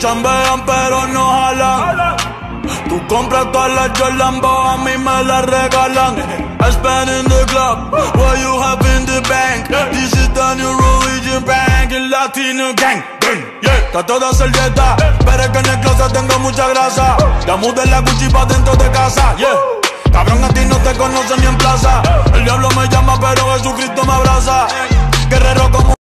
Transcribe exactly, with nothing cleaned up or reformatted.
chambean pero no jalan. Tú compras todas las Jordan, a mí me las regalan. I spend in the club, what you have in the bank. This is the new religion bank, el Latino gang. Yeah, está toda servieta, pero es que en el closet tengo mucha grasa. Ya mudé la Gucci pa' dentro de casa, yeah. Cabrón, a ti no te conocen ni en plaza. El diablo me llama pero Jesucristo me abraza. Guerrero como